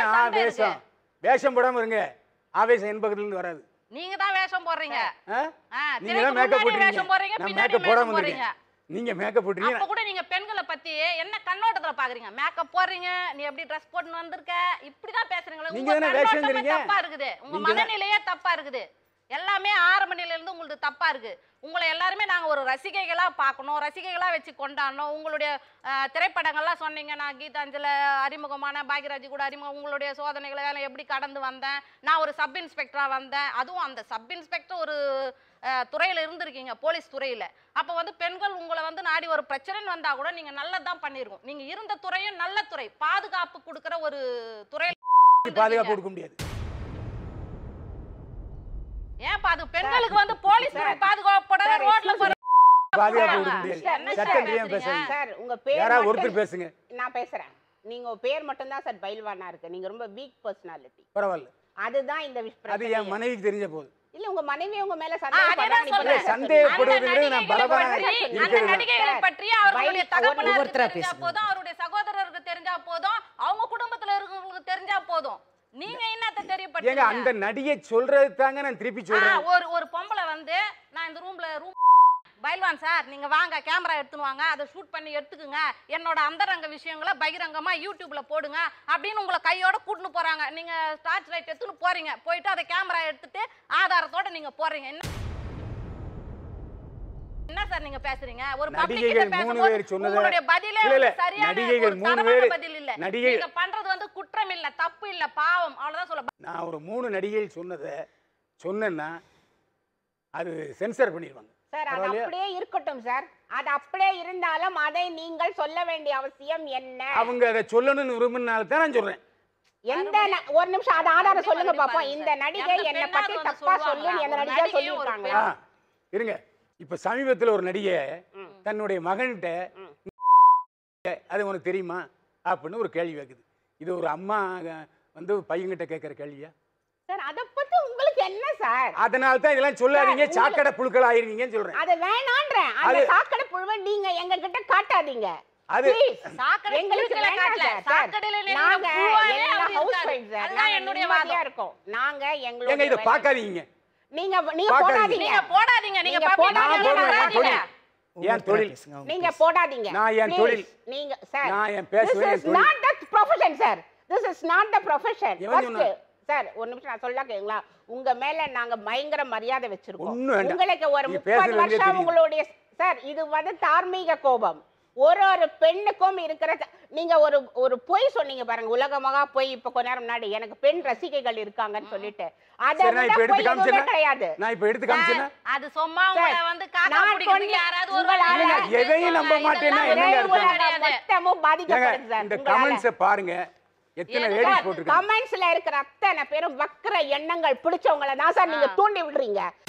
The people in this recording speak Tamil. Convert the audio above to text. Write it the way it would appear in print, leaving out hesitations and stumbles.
ஆவேசம் வேஷம் போடாம இருங்க. ஆவேசம் என் பக்கத்துல இருந்து வராது. நீங்க தான் வேஷம் போடுறீங்க. நீங்க தான் மேக்கப் போடுறீங்க. நான் மேக்கப் போடாம இருக்கேன். நீங்க மேக்கப் போடுறீங்க. அப்ப கூட நீங்க பெண்களை பத்தி என்ன கண்ணோட்டத்துல பாக்குறீங்க? மேக்கப் போடுறீங்க, நீ எப்படி Dress போட்டுன்னு வந்திருக்க, இப்படி தான் பேசுறீங்களா? நீங்க தான வேஷம்ங்கறீங்க. தப்பா இருக்குது. உங்க மனநிலையே தப்பா இருக்குது. எல்லாமே ஆரம்ப நிலையில இருந்து உங்களுக்கு தப்பா இருக்கு. உங்களை எல்லாருமே நாங்க ஒரு ரசிகைகளா பார்க்கணும், ரசிகைகளா வச்சு கொண்டாடணும். உங்களுடைய திரைப்படங்கள்லாம் சொன்னீங்க. நான் கீதாஞ்சல அறிமுகமான பாக்யராஜ் கூட அறிமுகம், உங்களுடைய சோதனைகளை எப்படி கடந்து வந்தேன், நான் ஒரு சப் இன்ஸ்பெக்டரா வந்தேன். அதுவும் அந்த சப் இன்ஸ்பெக்டர் ஒரு துறையில இருந்திருக்கீங்க, போலீஸ் துறையில. அப்ப வந்து பெண்கள் உங்களை வந்து நாடி ஒரு பிரச்சனைன்னு வந்தா கூட நீங்க நல்லதான் பண்ணிருக்கோம். நீங்க இருந்த துறையும் நல்ல துறை, பாதுகாப்பு கொடுக்கிற ஒரு துறையில பாதுகாப்பு கொடுக்க முடியாது. ஏன் பெண்களுக்கு வந்து போலீஸ் பாதுகாப்பு ரோட்ல பாதுகாப்பு கொடுக்க முடியாது. சட்டம் ஏன் பேசுறீங்க சார்? உங்க பேர் யாராவது ஒருத்தர் பேசுங்க. நான் பேசுறேன். நீங்க பேர் மட்டும் தான் சார் பைல்வானா இருக்கு. நீங்க ரொம்ப வீக் பர்சனாலிட்டி. பரவாயில்ல. அதுதான் இந்த அது என் மனைவிக்கு தெரிஞ்ச போது. இல்ல உங்க மனைவி உங்க மேல சந்தேகப்படுவதுங்கிறது நான் பலவான அந்த நடிகைகளை பற்றி அவர்களுடைய தகப்பனாருக்கு தெரிஞ்சா போதும், அவருடைய சகோதரருக்கு தெரிஞ்சா போதும், அவங்க குடும்பத்துல இருக்கவங்களுக்கு தெரிஞ்சா போதும். நீங்க என்னத்த தெரியப்படுத்துங்க? ஏங்க அந்த நடிகை சொல்றது தாங்க நான் திருப்பி சொல்றேன். ஒரு பொம்பளை வந்து நான் இந்த ரூம் பைல்வான் சார் நீங்க வாங்க கேமரா எடுத்துன்னு வாங்க, அதை ஷூட் பண்ணி எடுத்துக்குங்க, என்னோட அந்தரங்க விஷயங்களை பகிரங்கமா யூடியூப்ல போடுங்க அப்படின்னு உங்களை கையோட கூட்டின்னு போறாங்க. நீங்க டார்ச் லைட் எடுத்துன்னு போறீங்க, போயிட்டு அதை கேமரா எடுத்துட்டு ஆதாரத்தோட நீங்க போறீங்க. என்ன சார் நீங்க பேசுறீங்க? ஒரு நடிகைகள் 3 பேர் சொன்னது உங்களுடைய பதிலே சரியான நடிகைகள் 3 பேர் பதில் இல்ல. நீங்க பண்றது வந்து குற்றம் இல்ல, தப்பு இல்ல, பாவம், அவ்வளவுதான் சொல்ல. நான் ஒரு 3 நடிகைகள் சொன்னேன்னா அது சென்சார் பண்ணிடுவாங்க சார். அது அப்படியே இருக்கட்டும் சார். அது அப்படியே இருந்தாலும் அதை நீங்கள் சொல்ல வேண்டிய அவசியம் என்ன? அவங்க அதை சொல்லணும்னு விரும்பினால தான் நான் சொல்றேன். எந்த ஒரு நிமிஷம் அது ஆதாரம் சொல்லுங்க பாப்போம். இந்த நடிகை என்ன பத்தி தப்பா சொல்லி அந்த நடிகை சொல்லிருக்காங்க. இருங்க. இப்ப சமீபத்துல ஒரு நடிகை தன்னுடைய மகன்கிட்ட அது உனக்கு தெரியுமா அப்படின்னு ஒரு கேள்வி கேக்குது. இது ஒரு அம்மா வந்து பையன்கிட்ட கேட்கிற கேள்வியா சார்? அத பத்தி உங்களுக்கு என்ன சார்? அதனால தான் இதெல்லாம் சொல்லாதீங்க, சாக்கடை புழுக்கள் ஆயிருவீங்கன்னு சொல்றேன். அது வேணான்றேன். அந்த சாக்கடை புழுவை நீங்க எங்க கிட்ட காட்டாதீங்க. அது சாக்கடை எங்களுக்கு காட்டல. சாக்கடையில நாங்க எல்லா ஹவுஸ் வைஃப் சார். நான் என்னுடைய வாதியா இருக்கோம். நாங்க எங்க இத பார்க்காதீங்க. நீங்க போடாதீங்க. நீங்க போடாதீங்க. நீங்க போடாதீங்க. ஏன் தொழில் நீங்க போடாதீங்க. நான் என் தொழில். நீங்க சார் நான் என் பேசுவேன். This is not the profession sir. This is not the profession. Sir ஒரு நிமிஷம் நான் சொல்ல கேங்களா? உங்க மேல நாங்க பயங்கர மரியாதை வச்சிருக்கோம். உங்களுக்கு ஒரு 30 வருஷம் உங்களுடைய சார் இது வந்து தார்மீக கோபம். ஒரு பெண்ணுக்கும் இருக்கிற நீங்க ஒரு பொய் சொன்னீங்க பாருங்க, உலகமாக போய் இப்ப கொஞ்ச நேரம் முன்னாடி எனக்கு பெண் ரசிகைகள் இருக்காங்கன்னு சொல்லிட்டு அத கிடையாது. நான் இப்ப எடுத்து காமிச்சேனா அது சும்மா உங்களை வந்து காக்கா பிடிக்குது யாராவது ஒரு எதையும் நம்ப மாட்டேன்னா என்னங்க அர்த்தம்? மொத்தமும் பாதிக்கப்படுது சார். இந்த கமெண்ட்ஸ் பாருங்க, எத்தனை லேடிஸ் போட்டுருக்காங்க. கமெண்ட்ஸ்ல இருக்கிற அத்தனை பேரும் வக்கர எண்ணங்கள் பிடிச்சவங்கள தான் சார் நீங்க தூண்டி விடுறீங்க.